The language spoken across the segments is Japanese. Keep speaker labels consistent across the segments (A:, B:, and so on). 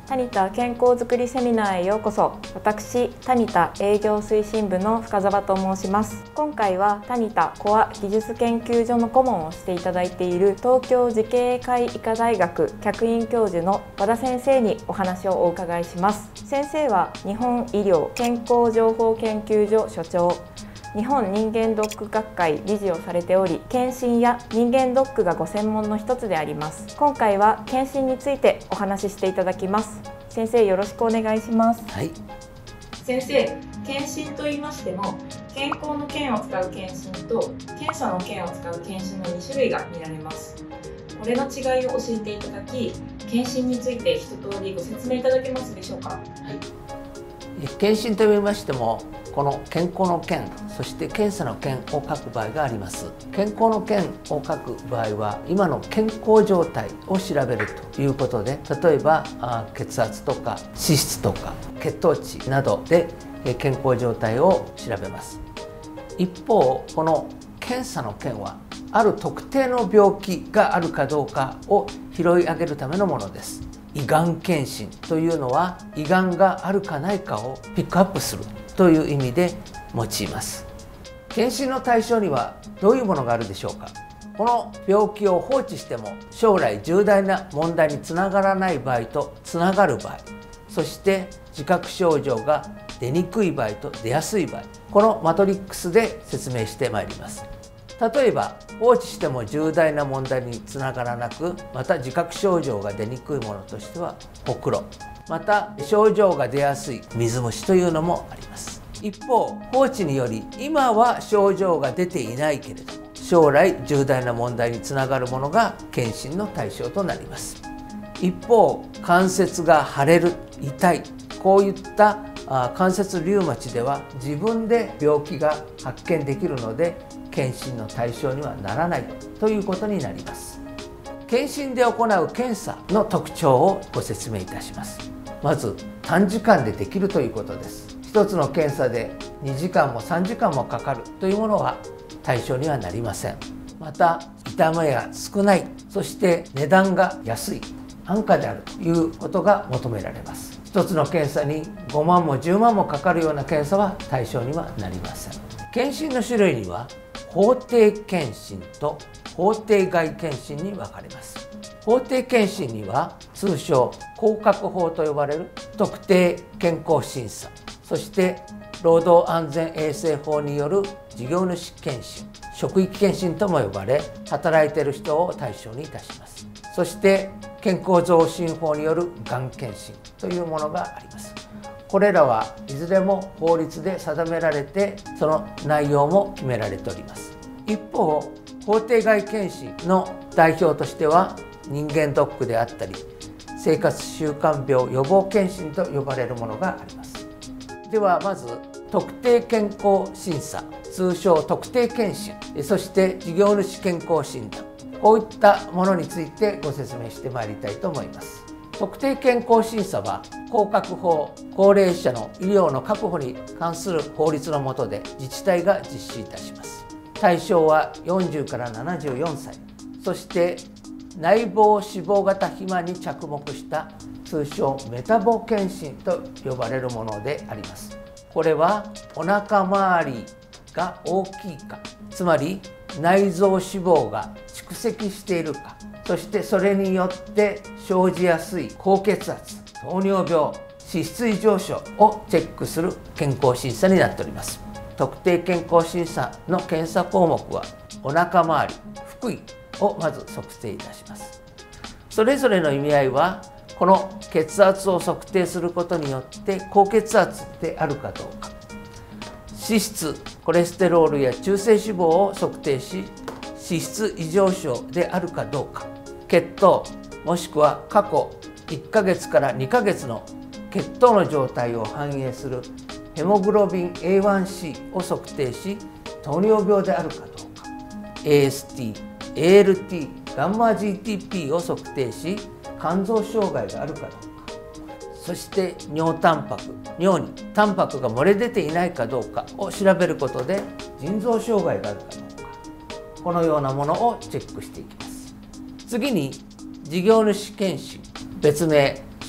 A: タニタ健康づくりセミナーへようこそ。私、タニタ営業推進部の深澤と申します。今回はタニタコア技術研究所の顧問をしていただいている東京慈恵会医科大学客員教授の和田先生にお話をお伺いします。先生は日本医療健康情報研究所所長、日本人間ドック学会理事をされており、検診や人間ドックがご専門の一つであります。今回は検診についてお話ししていただきます。先生、よろしくお願いします。
B: はい。
A: 先生、検診と言いましても、健康の健を使う検診と検査の健を使う検診の2種類が見られます。これの違いを教えていただき、検診について一通りご説明いただけますでしょうか。はい。
B: 検診と言いましても、この健康の健、そして検査の健を書く場合があります。健康の健を書く場合は、今の健康状態を調べるということで、例えば血圧とか脂質とか血糖値などで健康状態を調べます。一方、この検査の健はある特定の病気があるかどうかを拾い上げるためのものです。胃がん検診というのは、胃がんがあるかないかをピックアップするという意味で用います。検診の対象にはどういうものがあるでしょうか。この病気を放置しても将来重大な問題につながらない場合とつながる場合、そして自覚症状が出にくい場合と出やすい場合、このマトリックスで説明してまいります。例えば、放置しても重大な問題につながらなく、また自覚症状が出にくいものとしてはほくろ、また症状が出やすい水虫というのもあります。一方、放置により今は症状が出ていないけれども、将来重大な問題につながるものが検診の対象となります。一方、関節が腫れる、痛い、こういった関節リウマチでは自分で病気が発見できるので、検診の対象にはならないということになります。検診で行う検査の特徴をご説明いたします。まず、短時間でできるということです。一つの検査で2時間も3時間もかかるというものは対象にはなりません。また、痛みが少ない、そして値段が安い、安価であるということが求められます。一つの検査に5万も10万もかかるような検査は対象にはなりません。検診の種類には法定検診と法定外検診に分かれます。法定検診には通称降格法と呼ばれる特定健康審査、そして労働安全衛生法による事業主検診、職域検診とも呼ばれ、働いている人を対象にいたします。そして健康増進法によるがん検診というものがあります。これらはいずれも法律で定められて、その内容も決められております。一方、法定外検診の代表としては人間ドックであったり、生活習慣病予防検診と呼ばれるものがあります。ではまず、特定健康審査、通称特定検診、そして事業主健康診断、こういったものについてご説明してまいりたいと思います。特定健康審査は降格法、高齢者の医療の確保に関する法律の下で自治体が実施いたします。対象は40から74歳、そして内房脂肪型肥満に着目した通称メタボ検診と呼ばれるものであります。これはお腹周りが大きいか、つまり内臓脂肪が蓄積しているか、そしてそれによって生じやすい高血圧、糖尿病、脂質異常症をチェックする健康審査になっております。特定健康審査の検査項目はお腹周り、腹囲をまず測定いたします。それぞれの意味合いは、この血圧を測定することによって高血圧であるかどうか、脂質、コレステロールや中性脂肪を測定し、脂質異常症であるかどうか、血糖もしくは過去1ヶ月から2ヶ月の血糖の状態を反映するヘモグロビン A1C を測定し、糖尿病であるかどうか、AST、ALT、ガンマ GTP を測定し、肝臓障害があるかどうか、そして尿タンパク、尿にタンパクが漏れ出ていないかどうかを調べることで腎臓障害があるかどうか、このようなものをチェックしていきます。次に事業主検診、別名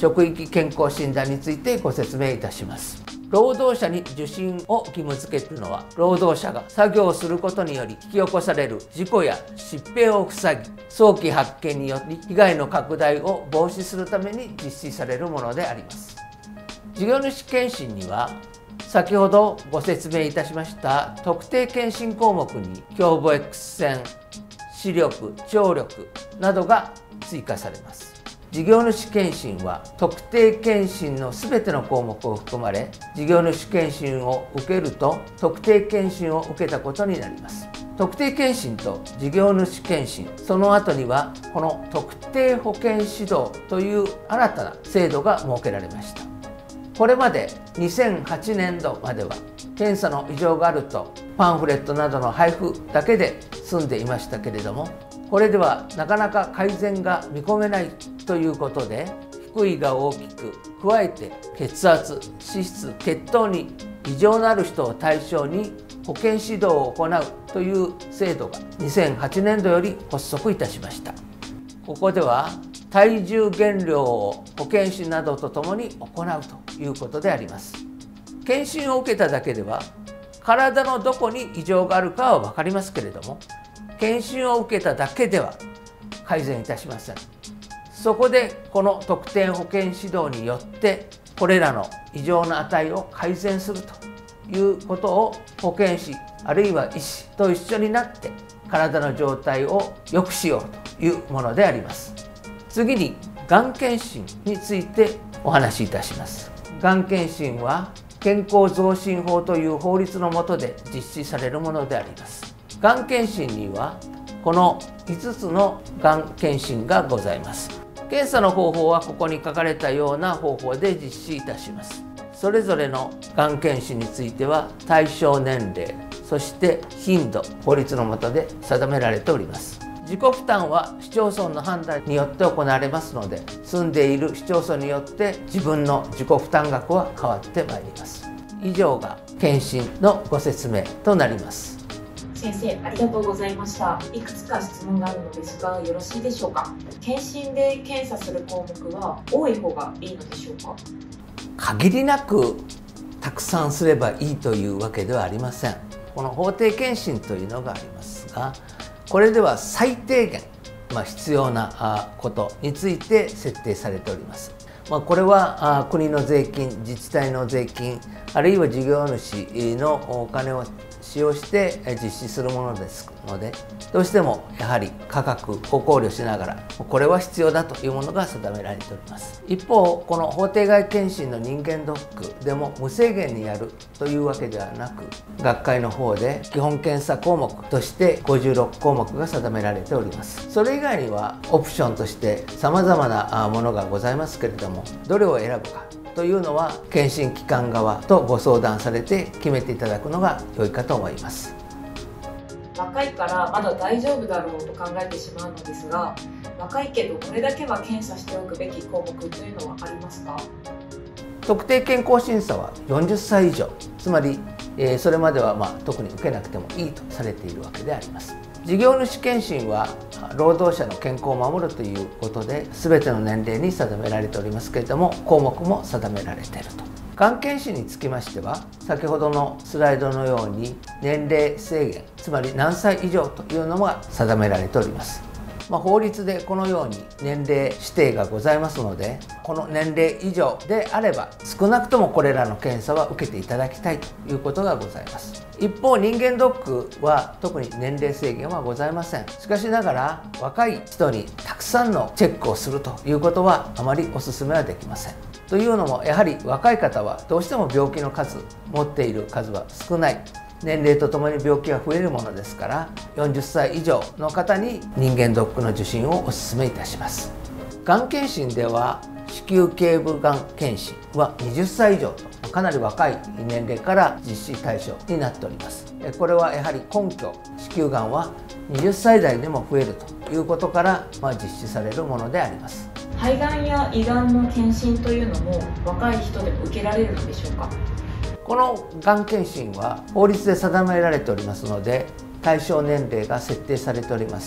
B: 職域健康診断についてご説明いたします。労働者に受診を義務付けるのは、労働者が作業をすることにより引き起こされる事故や疾病を防ぎ、早期発見により被害の拡大を防止するために実施されるものであります。事業主検診には、先ほどご説明いたしました特定検診項目に胸部 X 線、視力、聴力などが追加されます。事業主検診は特定検診のすべての項目を含まれ、事業主検診を受けると特定検診を受けたことになります。特定検診と事業主検診、その後にはこの特定保険指導という新たな制度が設けられました。これまで2008年度までは検査の異常があるとパンフレットなどの配布だけで済んでいましたけれども、これではなかなか改善が見込めないということで、腹囲が大きく、加えて血圧、脂質、血糖に異常のある人を対象に保健指導を行うという制度が2008年度より発足いたしました。ここでは体重減量を保健師などとともに行うということであります。検診を受けただけでは体のどこに異常があるかは分かりますけれども、検診を受けただけでは改善いたしません。そこでこの特定保健指導によってこれらの異常な値を改善するということを保健師あるいは医師と一緒になって体の状態を良くしようというものであります。次にがん検診についてお話しいたします。がん検診は健康増進法という法律の下で実施されるものであります。がん検診にはこの5つのがん検診がございます。検査の方法はここに書かれたような方法で実施いたします。それぞれのがん検診については対象年齢、そして頻度、法律の下で定められております。自己負担は市町村の判断によって行われますので、住んでいる市町村によって自分の自己負担額は変わってまいります。以上が検診のご説明となります。
A: 先生、ありがとうございました。いくつか質問があるのですが、よろしいでしょうか。検診で検査する項目は多い方がいいのでしょうか。
B: 限りなくたくさんすればいいというわけではありません。この法定検診というのがありますが、これでは最低限、必要なことについて設定されております。これは国の税金、自治体の税金、あるいは事業主のお金を使用して実施するものですので、どうしてもやはり価格を考慮しながらこれは必要だというものが定められております。一方、この法定外検診の人間ドックでも無制限にやるというわけではなく、学会の方で基本検査項目として56項目が定められております。それ以外にはオプションとして様々なものがございますけれども、どれを選ぶかというのは検診機関側とご相談されて決めていただくのが良いかと思います。
A: 若いからまだ大丈夫だろうと考えてしまうのですが、若いけどこれだけは検査しておくべき項目というのはありますか。
B: 特定健康審査は40歳以上、つまりそれまでは特に受けなくてもいいとされているわけであります。事業主検診は労働者の健康を守るということで全ての年齢に定められておりますけれども、項目も定められていると。がん検診につきましては先ほどのスライドのように年齢制限、つまり何歳以上というのが定められております。法律でこのように年齢指定がございますので、この年齢以上であれば少なくともこれらの検査は受けていただきたいということがございます。一方、人間ドックは特に年齢制限はございません。しかしながら若い人にたくさんのチェックをするということはあまりお勧めはできません。というのも、やはり若い方はどうしても病気の数、持っている数は少ない、年齢とともに病気が増えるものですから、40歳以上の方に人間ドックの受診をお勧めいたします。がん検診では子宮頸部がん検診は20歳以上とかなり若い年齢から実施対象になっております。これはやはり根拠、子宮がんは20歳代でも増えるということから実施されるものであります。
A: 肺がんや胃がんの検診というのも若い人でも受けられるのでしょうか。
B: このがん検診は法律で定められておりますので、対象年齢が設定されております。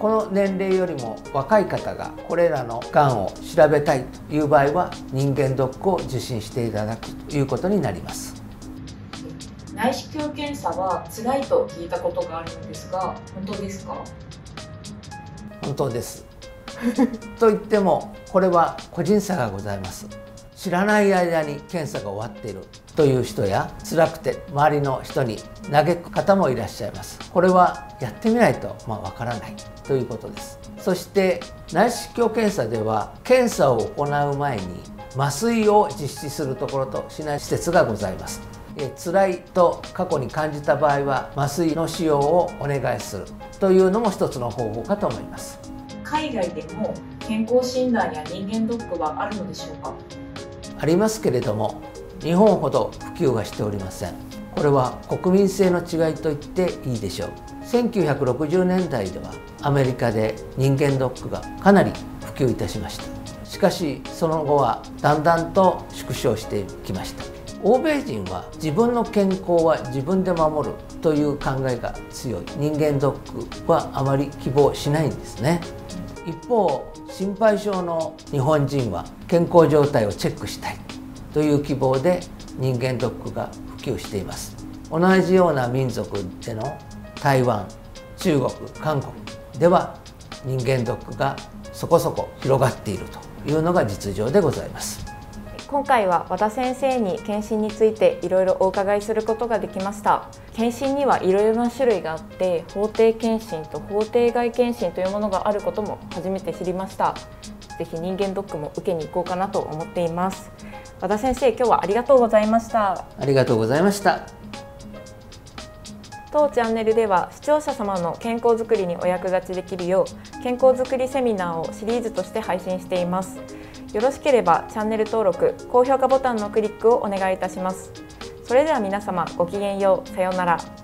B: この年齢よりも若い方がこれらのがんを調べたいという場合は人間ドックを受診していただくということになります。
A: 内視鏡検査は辛いと聞いたことがあるのですが、本当ですか？
B: 本当ですと言ってもこれは個人差がございます。知らない間に検査が終わっているという人や、辛くて周りの人に嘆く方もいらっしゃいます。これはやってみないとわからないということです。そして内視鏡検査では検査を行う前に麻酔を実施するところとしない施設がございます。辛いと過去に感じた場合は麻酔の使用をお願いするというのも一つの方法かと思います。
A: 海外でも健康診断や人間ドックはあるのでしょうか？
B: ありますけれども、日本ほど普及はしておりません。これは国民性の違いと言っていいでしょう。1960年代ではアメリカで人間ドックがかなり普及いたしました。しかしその後はだんだんと縮小してきました。欧米人は自分の健康は自分で守るという考えが強い。人間ドックはあまり希望しないんですね。一方、心配性の日本人は健康状態をチェックしたいという希望で人間ドックが普及しています。同じような民族での台湾、中国、韓国では人間ドックがそこそこ広がっているというのが実情でございます。
A: 今回は和田先生に検診についていろいろお伺いすることができました。検診にはいろいろな種類があって、法定検診と法定外検診というものがあることも初めて知りました。ぜひ人間ドックも受けに行こうかなと思っています。和田先生、今日はありがとうございました。
B: ありがとうございました。
A: 当チャンネルでは視聴者様の健康づくりにお役立ちできるよう健康づくりセミナーをシリーズとして配信しています。よろしければチャンネル登録、高評価ボタンのクリックをお願いいたします。それでは皆様ごきげんよう。さようなら。